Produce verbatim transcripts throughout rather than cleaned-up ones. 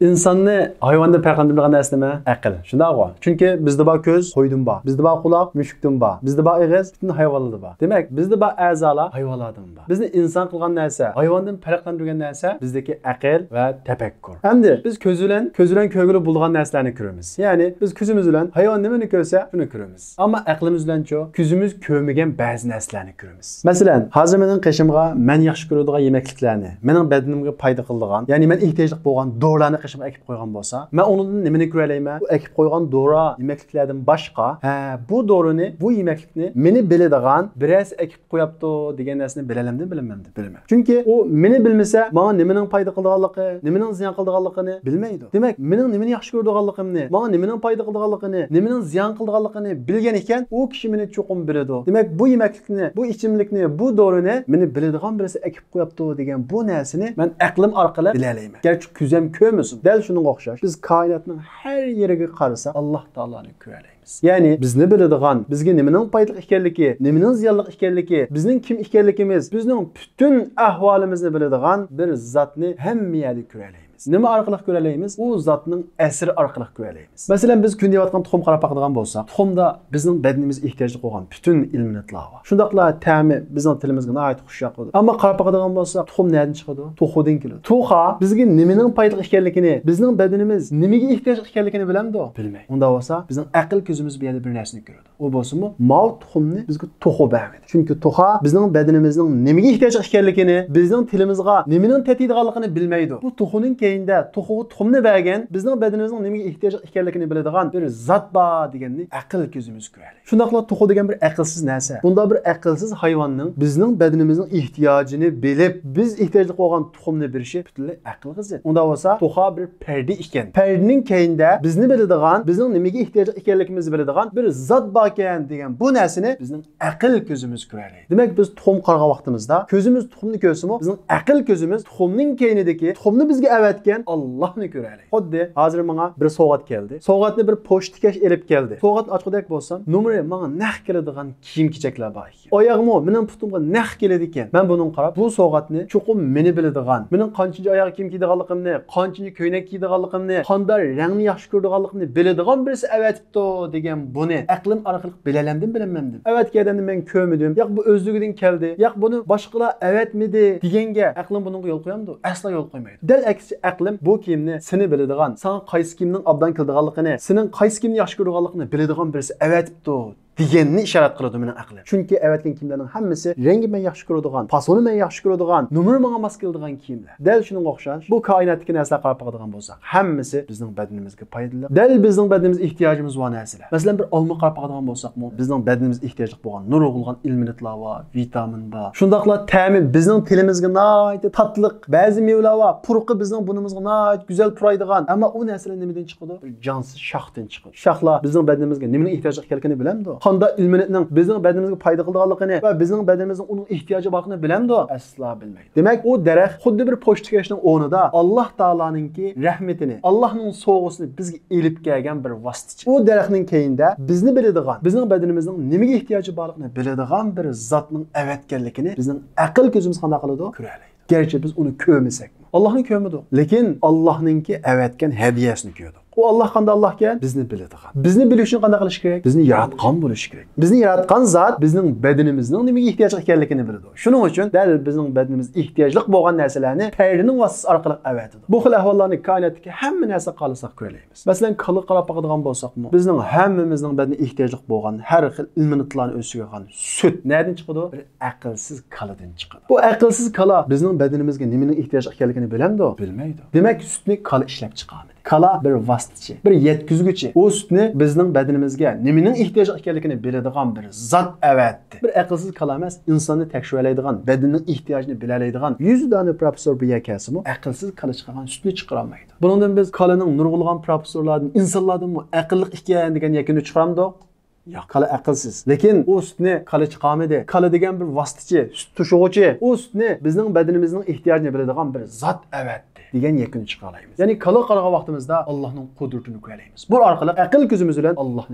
İnsanni hayvondan farqlantiradigan narsa nima? Aql. Shundaqmi? Chunki bizda bor ko'z, qo'ydan bor. Bizda bor quloq, mushukdan bor. Bizda bor og'iz, butun hayvonlarda bor. Demak, bizda bor a'zolar hayvonlardan bor. Bizni inson qilgan narsa, hayvondan farqlantirgan narsa bizdagi aql va tafakkur. Endi biz ko'z bilan, ko'z bilan ko'rgili bo'lgan narsalarni ko'ramiz. Ya'ni biz ko'zimiz bilan hayvon nimani ko'rsa, shuni ko'ramiz. Ammo aqlimiz bilan-chi, ko'zimiz ko'rmagan ba'zi narsalarni ko'ramiz. Masalan, hozir mening qishimga men yaxshi ko'radigan yemekliklarni, mening badanimga foyda qiladigan, ya'ni men ehtiyojli bo'lgan dorilarni qishimga ekib qo'ygan bo'lsa, men undan nimani ko'ralayman? Bu ekib qo'ygan dori yemekliklardan boshqa, ha, bu dorini, bu yemeklikni meni biladigan biroz ekib qo'yapti degan narsani bilalamdan bilamandim, bilaman. Chunki u meni bilmasa, menga nimaning foyda qiladiganligini, nimaning ziyon qiladiganligini bilmaydi. Demak, mening nimani yaxshi ko'radiganligimni, menga nimaning foyda qiladiganligini, nimaning ziyon qiladiganligini bilgan ekan, u kishi meni cho'qim biladi. Demak, bu yemeklikni, bu ichimlikni, bu dorini meni biladigan birisi ekib qo'yapti degan bu narsani men aqlim orqali bilalayman. Garchi ko'zim ko'rmasin. Dal shunga o'xshash. Biz koinotning har yeriga qarasak, Alloh taoloni ko'ralaymiz. Ya'ni bizni biladigan, bizga nimaning foydali ekanligi, nimaning ziyonli ekanligi, bizning kim ekanligimiz, bizning butun ahvolimizni biladigan bir zotni hamma yerda ko'ralaymiz. Nima orqali ko'ralaymiz? U zotning asri orqali ko'ralaymiz. Masalan, biz kundayotgan tuxum qarab baqadigan bo'lsak, tuxumda bizning badanimiz ehtiyojli bo'lgan butun ilminotlar bor. Shundaqla ta'mi bizning tilimizga nihoyat xushyoqdir. Ammo qarab baqadigan bo'lsak, tuxum nereden chiqadi? To'xudan keladi. To'xa bizga nimaning foydali ekanligini, bizning badanimiz nimaga ehtiyojli ekanligini bilamdi? Bilmaydi. Unda bo'lsa, bizning aql ko'zimiz bu yerda bir narsani ko'radi. U bo'lsa-mu, mav tuxumni bizga to'xu bermaydi. Chunki to'xa bizning badanimizning nimaga ehtiyojli ekanligini, bizning tilimizga nimaning tetiydiganligini bilmaydi. Bu to'xuning keyinda to'xu tuxumni bergan, bizning badanimizning nimaga ehtiyojli ekanligini biladigan bir zot bor deganni aql ko'zimiz ko'radi. Shundaqla to'xu degan bir aqlsiz narsa. Bunda bir aqlsiz hayvonning bizning badanimizning ehtiyojini bilib, biz ehtiyojli bo'lgan tuxumni berishi butunlay aqlga zid. Unda bo'lsa, to'xa bir perda ekan. Perdaning keyinda bizni biladigan, bizning nimaga ehtiyojli ekanligimizni biladigan bir zot bor ekan degan bu narsani bizning aql ko'zimiz ko'radi. Demak, biz tuxum qarg'a vaqtimizda ko'zimiz tuxumni ko'rsimi, bizning aql ko'zimiz tuxumning keyinidagi tuxumni bizga avatgan Allohni ko'raylik. Xuddi hozir menga bir sovg'at keldi. Sovg'atni bir pochtaga elib keldi. Sovg'at ochqidek bo'lsam, nomeri menga naq keladigan kiyim-kechaklar bor ekan. Oyog'im, mening putimga naq keladi ekan. Men buni qarab, bu sovg'atni cho'qim meni biladigan, mening qancha oyoq kiyim kiydiganligimni, qancha ko'ylak kiydiganligimni, qanday rangni yaxshi ko'rdiganligimni biladigan birisi avatibdi degan buni aqlim orqali bilalamdim, bilamandim. Avatganimni men ko'rmadim. Yo'q, bu o'zligidan keldi. Yo'q, buni boshqalar avatmidi deganga aqlim bunga yo'l qo'yamdi? Asla yo'l qo'ymaydi. Dal aksi aqlim bu kiyimni seni biladigan, sana qaysi kiyimning obdan keldiganligini, sening qaysi kiyimni yaxshi ko'rganligini biladigan birisi avatibdi deganni ishorat qiladi mening aqlim. Chunki avatgan kiyimlarning hammasi rangi men yaxshi ko'radigan, fasoni men yaxshi ko'radigan, numeri menga mos keladigan kiyimlar. Dal shunga o'xshash. Bu koinotdagi narsalar qarab baqadigan bo'lsak, hammasi bizning badanimizga foydali. Dal bizning badanimiz ehtiyojimiz bor narsalar. Masalan, bir olma qarab baqadigan bo'lsak-mu, bizning badanimiz ehtiyojli bo'lgan nurg'ulgan ilminotlar bor, vitamin bor. Shundaqla ta'mi bizning tilimizga nihoyat tatliq, ba'zi mevlar bor, puruqi bizning bunimizga nihoyat go'zal puraydigan. Ammo u narsalar nimadan chiqadi? Bir jonsiz shoxdan chiqadi. Shoxlar bizning badanimizga nimaning ehtiyojli ekanligini bilamdi. Qanda ilminotning bizning badanimizga foyda qiladiganligini va bizning badanimizning uning ehtiyoji borligini bilamdi? Asla bilmaydi. Demak, u daraxt xuddi bir pochtakashning o'rnida Alloh taoloninki rahmatini, Allohning sovg'asini bizga elib kelgan bir vositachi. U daraxtning keyinda bizni biladigan, bizning badanimizning nimaga ehtiyoji borligini biladigan bir zotning avatganligini bizning aql ko'zimiz qanday qiladi? Ko'raylik. Garchi biz uni ko'rmasak, Allohni ko'rmadi, lekin Allohninki avatgan hadiyasini ko'rdi. O Allah qanday Allah ekan? Bizni biladigan. Bizni bilish uchun qanday qilish kerak? Bizni yaratgan bo'lish kerak. Bizni yaratgan zot bizning badanimizning nimaga ehtiyoj ekanligini biladi. Shuning uchun dal bizning badanimiz ehtiyojli bo'lgan narsalarni perdining vasitasi orqali avatadi. Bu xil ahvollarni koinotdagi hamma narsa qolsak ko'raymiz. Masalan, qili qarab baqadigan bo'lsak-mu, bizning hammamizning badanida ehtiyojli bo'lgan har xil ilminotlarni o'z ichiga olgan sut nereden chiqadi? Bir aqlsiz qaladan chiqadi. Bu aqlsiz qala bizning badanimizga nimaning ehtiyoj ekanligini bilamdi? Bilmaydi. Demak, sutni qala ishlab chiqadi. Kala bir vositachi, bir yetkizguchi. O sutni bizning badanimizga nimaning ehtiyoj ekanligini biladigan bir zot avatdi. Bir aqlsiz kala emas, insonni tekshirlaydigan, badanning ehtiyojini bilalaydigan yuz dona professor bu yakasimi aqlsiz kala chiqargan sutni chiqara olmaydi. Bundan biz kalaning nurg'ulgan professorlardan, insonlardan aqlli ekan degan yakuni chiqaramdi. Yo'q, kala aqlsiz. Lekin o sutni kala chiqarmadi. Kala degan bir vositachi, sut tushug'uchi. O sutni bizning badanimizning ehtiyojini biladigan bir zot avatdi degan yakuni chiqara olamiz. Ya'ni kala qarag'a vaqtimizda Allohning qudratini ko'raymiz. Bu orqali aql ko'zimiz bilan Allohni ko'raymiz.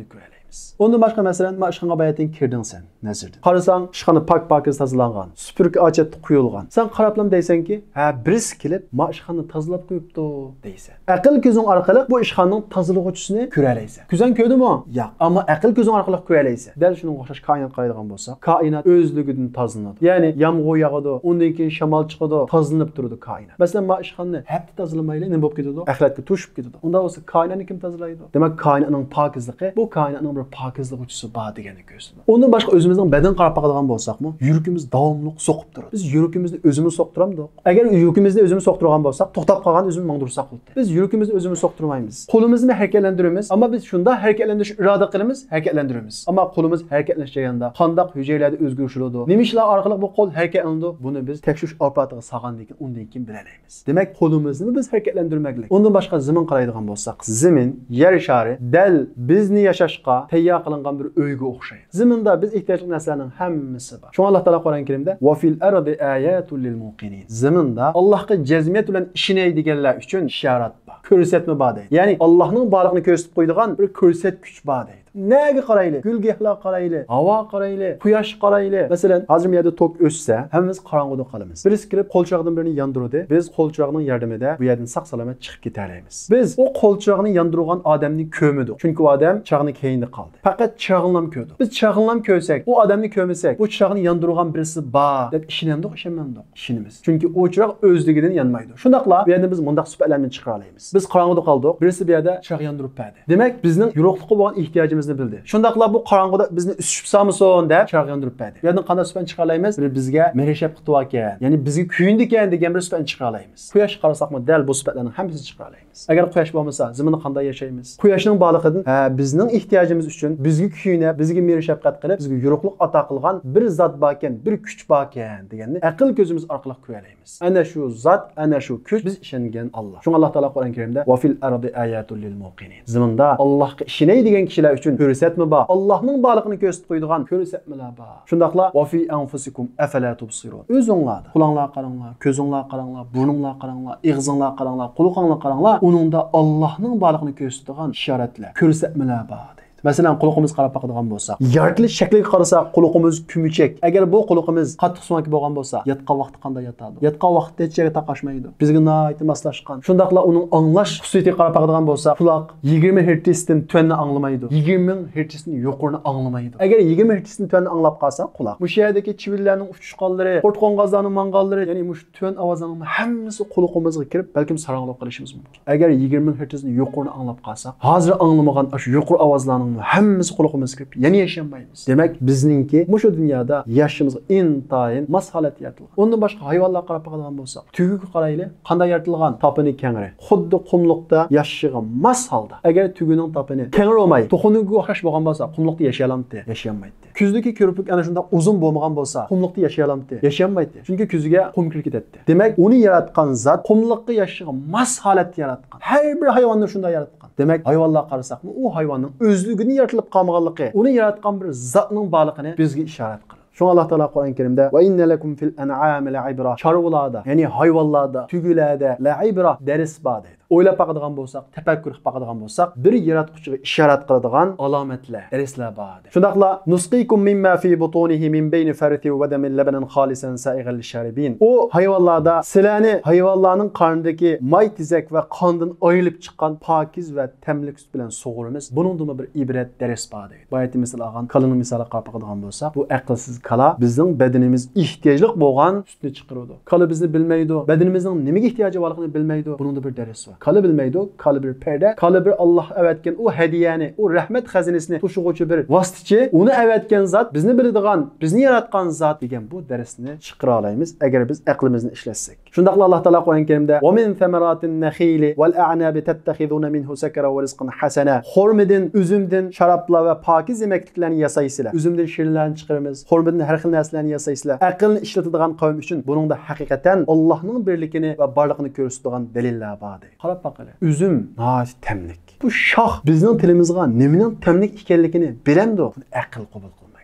deymiz. Ondan başqa məsələn, ma işxana bayatdan kirdin sen, nəzirdən. Qarasan, işxana pak-pakiz tazılanğan, süpürgə acət quyulğan. Sen qaraplam deysən ki, hə, birisi kelib ma işxana tazalab qoyubdu deysən. Aql gözün arqalıq bu işxananın tazalığıcısını görələysən. Güzən gördünmü? Yox, amma aql gözün arqalıq görələysən. Dəl şunun oxşaş kainat qayıdığan bolsa, kainat özlüğüdən tazlanır. Yəni yağmur yağıdı, ondan keyin şamal çıxıdı, tazlanıb durdu kainat. Məsələn, ma işxananı hətta tazalamayla nə olub gedir? Əxlətə tuşub gedir. Onda olsa kainatı kim tazalaydı? Demək kainatın pakizliyi bu kainatın bir pakizlik uçusu var degəni göstərir. Ondan başqa özümüzün bədən qarab baxadigan bolsaqmı, yürəkimiz davamlıq soxub durur. Biz yürəkimizni özümüz soxturamdıq. Əgər yürəkimizni özümüz soxturğan bolsaq, toxtab qalğan özümüz mangdursaq oldu. Biz yürəkimizni özümüz soxturmayız. Qolumuzu hərəkətləndirimiz, amma biz şunda hərəkətləndiriş iradə qılımız, hərəkətləndiririk. Amma qolumuz hərəkətləşəcəyəndə qandaq hüceyrədə özgürlük oldu. Nemişlər arqalıq bu qol hərəkətləndi. Bunu biz təkşüş aparatığı sağandan keyin ondan keyin bilələyimiz. Demək qolumuzu biz hərəkətləndirməklik. Ondan başqa zimin qaraydigan bolsaq, zimin yer şarı dəl bizni yaşaşqa təyyor qilingan bir öygə oxşayır. Zimində biz ehtiyaclı nəslərin həmmisi var. Şu Allah Taala Qur'an-Kərimdə "Və fil ardı ayatun lil muqinin." Zimində Allahqa cəzmiyyət bilan işinə edigənlər üçün işarət var. Göstərmə var deyil. Yəni Allahın varlığını göstərib qoyduğan bir göstərgüç var deyil. Nəyə qaraylı? Gülgahlar qaraylı, hava qaraylı, quyosh qaraylı. Məsələn, hazır yerdə tok ötsə, həmmimiz qaranlıqda qalırıq. Birisi kirib qolçağının birini yandırdı. Biz qolçağının yardımıyla bu yerdən sağ-salamat çıxıb getərəyimiz. Biz o qolçağını yandırğan adamın kömüdür. Çünki o adam çağını keyində qaldı. Faqat çağınlam köydü. Biz çağınlam köysək, o adamı köymesək, bu çağını yandırğan birisi var. Dep işinəmdik, işinməmdik. İşinimiz. Çünki o çağ özlüğündən yanmaydı. Şundaqla bu yerdə biz mundaq sübətlərdən çıxaralayımız. Biz qaranlıqda qaldıq. Birisi bir yerdə çağ yandırıb bədi. Demək bizning yoruqluqqa olan ehtiyacımız bildi. Şundaqla bu qaranlıqda bizni üsüb samıson deb çağ yandırıb bədi. Yerdən qanda sübən çıxaralayımız. Bir bizə mereşəb qıtıva ekan. Yəni bizi kүйündikən degan bir sübən çıxaralayımız. Quyosh qarasaqmı dəl bu sübətlərin hamısını çıxaralayımız. Əgər quyosh olmasa, zimində qanda yaşayımız. Quyoshning bağlığıdan hə bizning ehtiyacımız üçün bizə kүйünə, bizə mereşəbqət qilib, bizə yoruqluq ata qılğan bir zat barkən, bir kuch barkən deganni aql gözümüz orqali ko'ralaymiz. Ana shu zat, ana shu kuch biz ishongan Allah. Shunga Allah Taala Qur'on-Karimda "Va fil ardi ayatun lil muqinin." Ziminda Allohga ishonadigan kishilar uchun ko'rsatma bor. Allohning borlig'ini ko'rsatib qo'ydigan ko'rsatmalar bor. Shundaqla "Va fi anfusikum afala tubsirun." O'zinglar, qulonglar qaranglar, ko'zinglar qaranglar, burninglar qaranglar, ig'zinglar qaranglar, quloqinglar qaranglar. Uningda Allohning borlig'ini ko'rsatadigan ishoratlar, ko'rsatmalar bor. Masalan, quloqimiz qarab baxadigan bo'lsak, yaratilish shakliga qarasak, quloqimiz kumuchak. Agar bu quloqimiz qattiq sumak bo'lgan bo'lsa, yotgan vaqti qanday yotadi? Yotgan vaqtda hech yerga taqashmaydi. Bizga nihoyat moslashgan. Shundaqla uning anglash xususiyatiga qarab baxadigan bo'lsak, quloq yigirma hertzdan tuanni anglamaydi. yigirma hertzdan yuqorini anglamaydi. Agar yigirma hertzdan tuanni anglab qolsa, quloq bu yerdagi chivillarning uchish-qo'nlari, qo'rtqonqozlarning mangollari, ya'ni mush tuan ovozlarning hammasi quloqimizga kirib, balkim saranglab qolishimiz mumkin. Agar yigirma hertzdan yuqorini anglab qolsak, hozir anglamagan shu yuqori ovozlarning hammasi quloqimizga kirib, yana yashamaymiz. Demak, bizningki mushu dunyoda yashashimizga intayin mas holat yaratilgan. Undan boshqa hayvonlarga qarab qolgan bo'lsak, tugiga qarayli, qanday yaratilgan? Topini kengri. Xuddi qumliqda yashashiga mas holda. Agar tugining topini kengri bo'lmay, to'xuniga o'xshash bo'lgan bo'lsa, qumliqda yashayalamdi, yashamaydi. Kuzdagi ko'rpik ana shunda uzun bo'lmagan bo'lsa, qumliqda yashayalamdi, yashamaydi. Chunki kuziga qum kirib ketadi. Demak, uni yaratgan zot qumliqda yashashiga mas holat yaratgan. Har bir hayvonni shunday yaratgan. Demak, hayvonlarga qarasaqmi, u hayvonning o'zligini yaratilib qolmaganligi, uni yaratgan bir zotning borlig'ini bizga ishorat qiladi. Şuna Allah Teala Kur'an-Kerim'de "Ve inne lekum fil en'ami la'ibra." Çarılarda, yani hayvanlarda, tügülerde la'ibra ders var deydi. O'ylab baqadigan bo'lsak, tafakkur qilib baqadigan bo'lsak, bir yaratquchiga ishorat qiladigan alomatlar, darslar bor. Shundaqla nusqikum mimma fi butunihi min bayni farthi wa damin labanan khalisan sa'igan lisharibin. O hayvonlarda sizlarni hayvonlarning qornidagi may tizak va qondan ayrilib chiqqan pokiz va tamlik sut bilan sug'urimiz. Buningda bir ibrat dars bor deydi. Bu aytib misol olgan kalini misol qilib baqadigan bo'lsak, bu aqlsiz kala bizning badanimiz ehtiyojli bo'lgan sutni chiqaradi. Kala bizni bilmaydi, badanimizning nimaga ehtiyoji borligini bilmaydi. Buningda bir dars bor. Kalı bilmeydi, kalı bir perde, kalı bir Allah evetken o hediyeni, o rahmet hazinesini tuşuğucu bir vasıtıcı, onu evetken zat, bizni bildiğen, bizni yaratkan zat degen bu dersini çıkıra alayımız, eğer biz aklımızı işletsek. Şundaqla Allah Teala Kur'an-Kerim'de "Ve min semeratin nehili vel a'nabi tettehizuna minhu sekara ve rizqan hasana." Hormidin, üzümdin, şarapla ve pakiz yemekliklerini yasaysılar. Üzümdin şirinlerini çıkarımız, hormidin her xil narsalarni yasaysılar. Aqlni ishlatadigan qavm uchun bunun da hakikaten Allah'ın birligini ve barlığını ko'rsatadigan dalillar bor. Qarab baqali. Üzüm nihoyat tamlik. Bu shoh bizning tilimizga nimaning tamlik ekanligini bilamdi. Aql qabul qilmaydi.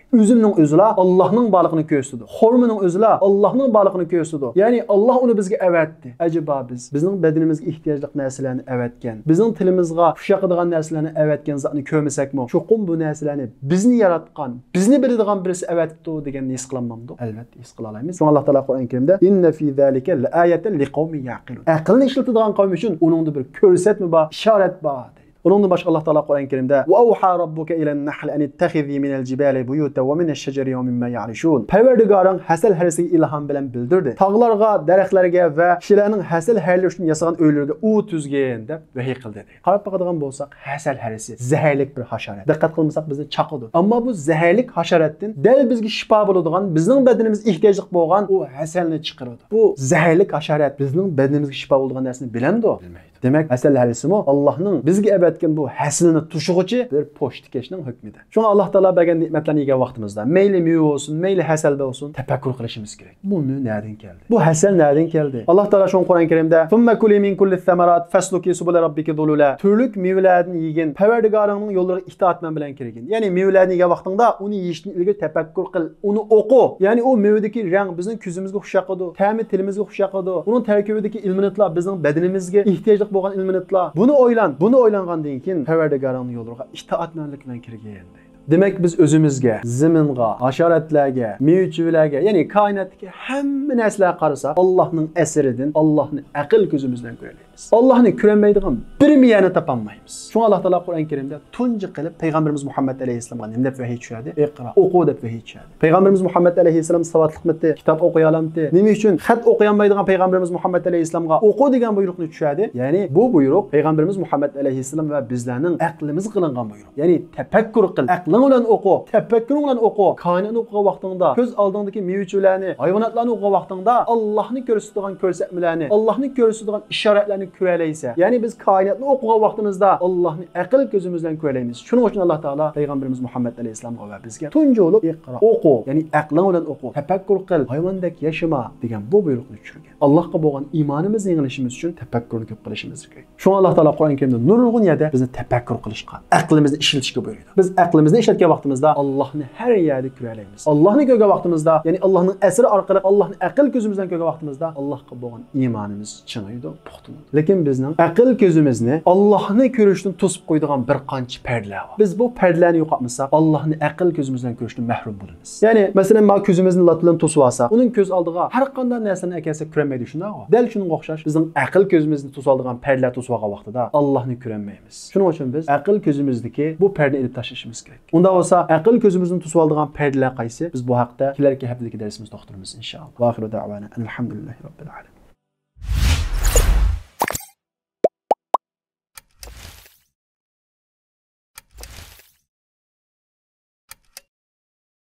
Üzümning özüla Allah'ның barlığını gösterdi. Hormonun özüla Allah'ның barlığını gösterdi. Yani Allah onu bizge evetdi. Acaba biz bizning bedenimizga ehtiyojli narsalarni evetken, bizning tilimizga xushaqadigan narsalarni evetken zatni ko'rmasakmi? Cho'qim bu narsalarni bizni yaratgan, bizni biladigan birisi evetdi degan his qilamamdi. Albatta his qila olamiz. Alloh taolo Qur'on Karimda inna fi zalika la'ayatan liqaumin yaqilun. Aqlni ishlatadigan qavm uchun uningda bir ko'rsatma bor, ishorat bor. Onundan başka Allah Teala Kur'an-ı Kerim'de وَاَوْحَى رَبُّكَ إِلَى النَّحْلِ أَنِ اتَّخِذِي مِنَ الْجِبَالِ بُيُوتًا وَمِنَ الشَّجَرِ وَمِمَّا يَعْرِشُونَ Perverdigarın həsəl hərisi ilham bilen bildirdi. Tağlarga, dərəxtlərə və kişilərin həsəl hərli üçün yasagan öylərə u tüzgən deyə vəhiy qıldı. Qarab baxadigan bolsaq, həsəl hərisi zəhərlik bir haşarat. Diqqət qılmasaq bizni çaqıdı. Amma bu zəhərlik haşaratdan dəl bizə şifa boladigan, bizning bedenimiz ehtiyaclıq bolğan o həsəlni çıxırdı. Bu zəhərlik haşarat bizning bedenimizə şifa boladigan nərsəni biləndi o? Bilməydi. Demek həsəl hərisi mi? Allah'ın bizge ebetken bu həsilini tuşuğucu bir poştikeşinin hükmüdür. Şuna Allah Teala bəgən nimetlerini yiyən vaxtımızda meyli mühü olsun, meyli həsəldə olsun təfəkkür qilishimiz gerek. Bu mühü nereden geldi? Bu həsəl nereden geldi? Allah Teala şun Kur'an-ı Kerim'de ثُمَّ كُلِي مِنْ كُلِّ الثَّمَرَاتِ فَاسْلُكِي سُبُلَ رَبِّكِ ذُلُولًا Türlük meyvelerini yiyin, Perverdigarının yolları itaatmen bilen kirgin. Yani meyvelerini yiyen vaxtında onu yiyişini ilgili təfəkkür qil, onu oku. Yani o meyvedeki renk bizim küzümüzge xuşaqıdı, təmi tilimizge xuşaqıdı. Onun tərkibideki ilminatlar bizim bedenimizge ihtiyaclıq bolğan ilminatlar. Bunu oylan, bunu oylanğandan keyin Perverdigarının yollarına itaatmenlik bilen kirgin. Demek biz özümüzge, ziminge, haşaretlerge, mevcularga, yani kainattaki hemme nesler qarasa Allah'ın eseridir, Allah'ın akıl gözümüzden göreliyiz. Allah'ın kürenmeydiğin bir miyani tapanmayız. Şu Allah Teala Kur'an-ı Kerim'de tuncu kılıp Peygamberimiz Muhammed Aleyhisselam'a nimdep vehiy düşerdi? İqra, oku dep vehiy düşerdi. Peygamberimiz Muhammed Aleyhisselam savatlık mıttı, kitap okuyalamdı. Nimi için xat okuyamaydiğin Peygamberimiz Muhammed Aleyhisselam'a oku degan buyruqni düşerdi. Yani bu buyruq Peygamberimiz Muhammed Aleyhisselam ve bizlerinin aklımız kılıngan buyruq. Yani tefekkür kıl, aklın olan oku, tefekkür olan oku. Kainatını oku vaxtında, göz aldığındaki mevcularını, hayvanatlarını oku vaxtında Allah'ını görsüdüğün görsətmelerini, Allah'ını görsüdüğün işaretlerini köreleyse. Yani biz kainatını oku vaxtımızda Allah'ını akıl gözümüzden köreleyimiz. Şunun için Allah Teala Peygamberimiz Muhammed Aleyhisselam'a ve bizge tuncu olup iqra, oku, yani aklın olan oku, tefekkür kıl, hayvandaki yaşama degan bu buyruqni düşürgen. Allah'a boğan imanımızı yenilişimiz için tefekkürünü köp kılışımız gerek. Şu Allah Teala Kur'an-ı Kerim'de nurulgun yerde bizni tefekkür kılışqa, aklımızı işletişke buyuruyor. Biz aklımızı işletke vaxtımızda Allah'ını her yerde küreleyimiz. Allah'ını göge vaxtımızda, yani Allah'ın esiri arqalı Allah'ın akıl gözümüzden göge vaxtımızda Allah'a boğan imanımız çınıydı, puxtunuydu. Lekin bizning akıl gözümüzni Allah'ını görüştün tusup koyduğun bir qancha perdeler var. Biz bu perdelerini yo'qotmasak Allah'ını akıl gözümüzden görüştün mahrum bulunuz. Yani mesela ma gözümüzni latlan tosup alsa, onun göz aldığı her qanday narsani ekerse kürenmeydi şunda o. Del şunun oxşaş bizning akıl gözümüzni tosup aldığın perdeler tosup algan vaqtida Allah'ını kürenmeyimiz. Şunun için biz akıl gözümüzdeki bu perdeni edip taşışımız gerek. Onda olsa akıl gözümüzün tusup aldığın perdeler qaysi? Biz bu haqda kelerki haftalık dersimiz doktorumuz inşallah. Ve ahiru da'vana elhamdülillahi rabbil alamin.